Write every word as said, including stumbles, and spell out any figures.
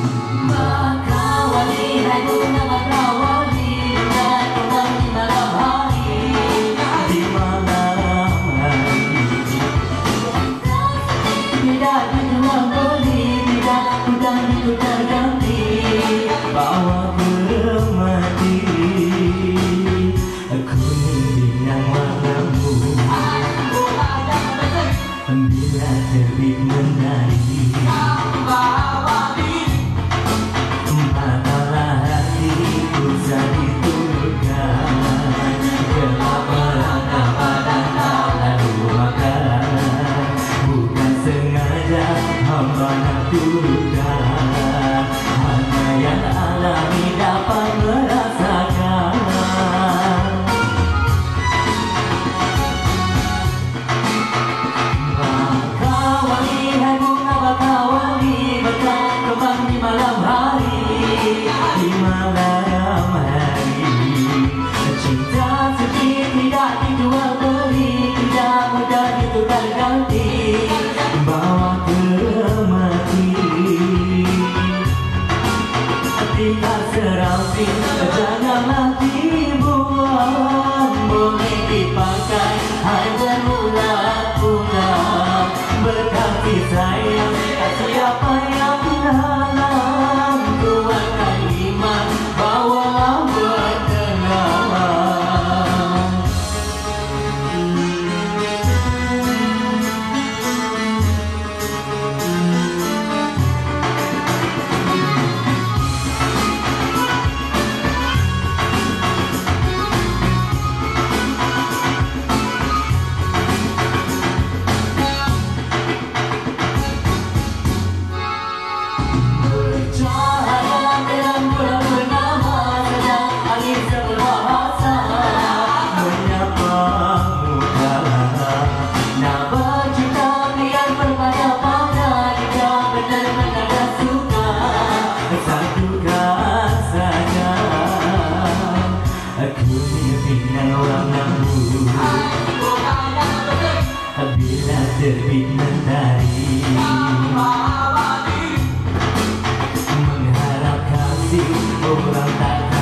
Bawa bermati kuning yang warnamu bila terbit menari matalah hatiku jadi turunkan gelap merana pada lalu makan bukan sengaja hamba nak turunkan hanya yang alami dapat merasakan. Bakawali hai bunga bakawali bakal kembang di malam hari, di malam hari. Cinta sedih tidak dijual beli, tidak mudah ditukar ganti, bawa ke mati. Tidak serasi, janganlah dibuang, boleh dipakai, hai berulang-ulang. Berkati sayang, siapa yang dalam kuatkan iman, bawalah berkenalan. Bila terbit mentari mengharap kasih orang tak